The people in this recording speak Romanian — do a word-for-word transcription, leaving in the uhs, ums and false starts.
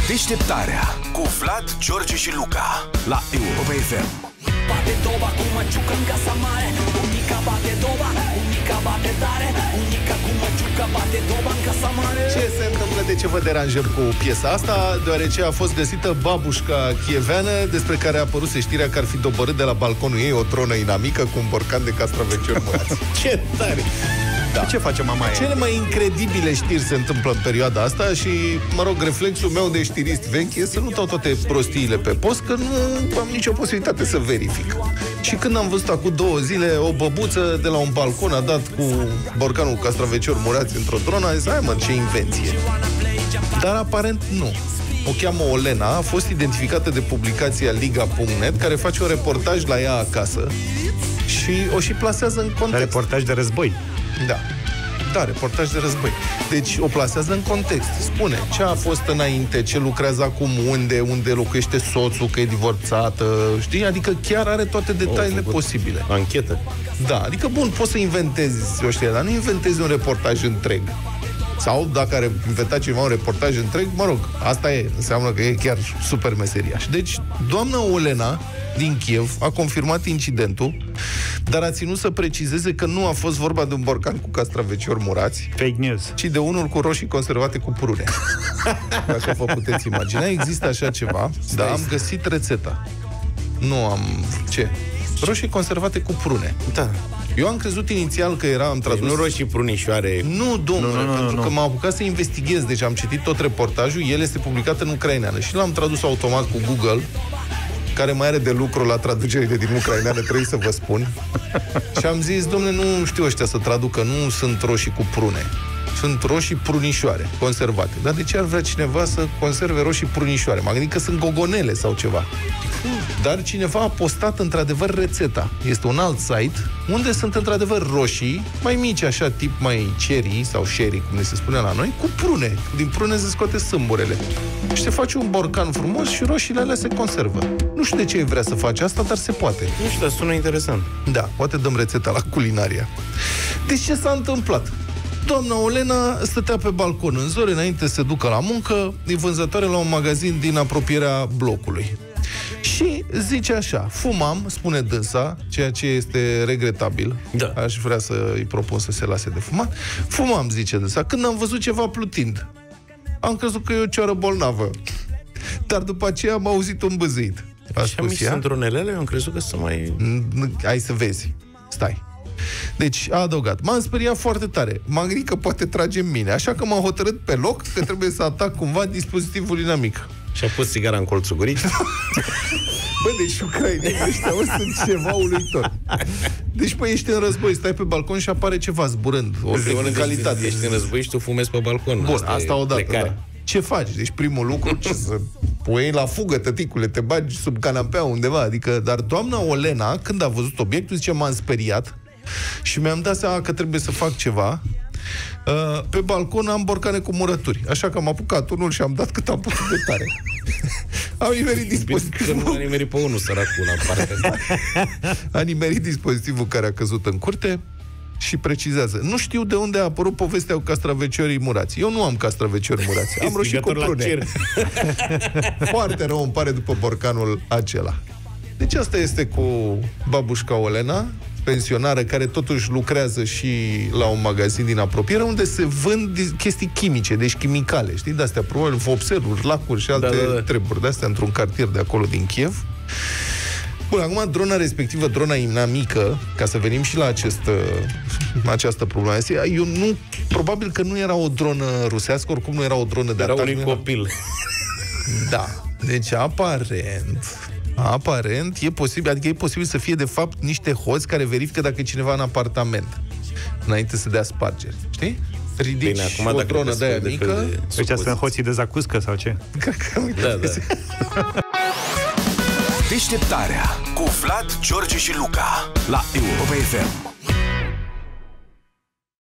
Deșteptarea cu Vlad, George și Luca la Europa F M. Bate doba cu măciucă în casa mare, bunica bate doba, bunica bate tare, bunica cu măciucă bate doba în casa mare. Ce se întâmplă, de ce vă deranjăm cu piesa asta? Deoarece a fost găsită babușca chieveană, despre care a apărut știrea că ar fi dobărât de la balconul ei o tronă inamică cu un borcan de castraveciori murați. Ce tare! Da. Ce face mama aia? Cele mai incredibile știri se întâmplă în perioada asta și, mă rog, reflexul meu de știrist vechi e să nu dau toate prostiile pe post, că nu am nicio posibilitate să verific. Și când am văzut acum două zile o băbuță de la un balcon a dat cu borcanul cu castraveciori murați într-o dronă, a zis, hai mă, ce invenție. Dar aparent nu. O cheamă Olena, a fost identificată de publicația Liga punct net, care face un reportaj la ea acasă și o și plasează în context. Reportaj de război. Da. Da, reportaj de război. Deci o plasează în context. Spune ce a fost înainte, ce lucrează acum, unde, unde locuiește soțul, că e divorțată, știi? Adică chiar are toate detaliile oh, posibile. Anchetă. Da, adică bun, poți să inventezi o știre, dar nu inventezi un reportaj întreg. Sau dacă ar inventa cineva un reportaj întreg, mă rog, asta e, înseamnă că e chiar super meseriaș. Deci, doamna Olena din Kiev a confirmat incidentul, dar a ținut să precizeze că nu a fost vorba de un borcan cu castraveciori murați, fake news, ci de unul cu roșii conservate cu prune. Dacă vă puteți imagina, există așa ceva, dar am găsit rețeta. Nu am... Ce? Roșii conservate cu prune. Da. Eu am crezut inițial că era, am tradus... Deci nu roșii prunișoare. Nu, domnule, nu, nu, pentru nu, că nu. m-am apucat să investighez, deci am citit tot reportajul, el este publicat în ucraineană și l-am tradus automat cu Google, care mai are de lucru la traducerile din ucraineană, trebuie să vă spun. Și am zis, domnule, nu știu ăștia să traducă, nu sunt roșii cu prune. Sunt roșii prunișoare, conservate. Dar de ce ar vrea cineva să conserve roșii prunișoare? M-am gândit că sunt gogonele sau ceva. Dar cineva a postat într-adevăr rețeta. Este un alt site unde sunt într-adevăr roșii, mai mici, așa, tip mai cherry sau sherry, cum ne se spune la noi, cu prune. Din prune se scoate sâmburele. Și se face un borcan frumos și roșiile alea se conservă. Nu știu de ce vrea să face asta, dar se poate. Nu știu, dar sună interesant. Da, poate dăm rețeta la culinaria. Deci ce s-a întâmplat? Doamna Olena stătea pe balcon în zori, înainte să se ducă la muncă, e vânzătoare la un magazin din apropierea blocului. Și zice așa, fumam, spune dânsa, ceea ce este regretabil, da. Aș vrea să îi propun să se lase de fumat. Fumam, zice dânsa, când am văzut ceva plutind. Am crezut că e o cioară bolnavă. Dar după aceea am auzit un bâzâit. Și am zis într-unelele, eu am crezut că să mai... Hai să vezi, stai. Deci a adăugat, m-am speriat foarte tare, m-am gândit că poate trage în mine, așa că m-am hotărât pe loc că trebuie să atac cumva dispozitivul inamic. Și a pus țigara în colțul gurii. Bă, deci ucrainenii ăștia o, sunt ceva uluitor. Deci, păi, ești în război, stai pe balcon și apare ceva zburând, o calitate. Ești în război și tu fumezi pe balcon. Bun, asta, asta odată, da. Ce faci? Deci primul lucru, ce să pui la fugă, tăticule, te bagi sub canapea undeva, adică, dar doamna Olena, când a văzut obiectul, zice, m-am speriat și mi-am dat seama că trebuie să fac ceva. Uh, pe balcon am borcane cu murături, așa că am apucat unul și am dat cât am putut de tare. Am nimerit dispozitivul. Am nimerit pe unul, săracul, la parte. A nimerit dispozitivul care a căzut în curte și precizează. Nu știu de unde a apărut povestea cu castraveciorii murați. Eu nu am castraveciori murați. Am roșii cu prune. Foarte rău îmi pare după borcanul acela. Deci asta este cu babușca Olena, pensionară care totuși lucrează și la un magazin din apropiere unde se vând chestii chimice, deci chimicale, știi? De-astea, probabil, vopseluri, lacuri și alte da, da, da. treburi de-astea într-un cartier de acolo din Kiev. Bun, acum drona respectivă, drona inamică, ca să venim și la acest, această problemă. Eu nu, probabil că nu era o dronă rusească, oricum nu era o dronă de era atac. Era un copil. Da, deci aparent... Aparent, e posibil, adică e posibil să fie de fapt niște hoți care verifică dacă e cineva în apartament înainte să dea spargeri, știi? Ridici Bine, acum, o dronă de aia mică. De deci asta sunt hoții de zacuscă sau ce? Da, da. Deșteptarea cu Vlad, George și Luca la Europa F M.